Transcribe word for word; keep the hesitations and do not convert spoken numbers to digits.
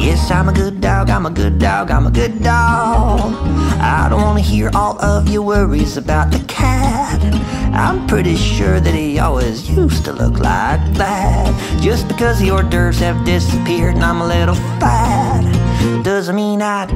Yes, I'm a good dog, I'm a good dog, I'm a good dog. I don't wanna hear all of your worries about the cat. I'm pretty sure that he always used to look like that. Just because the hors d'oeuvres have disappeared and I'm a little fat doesn't mean I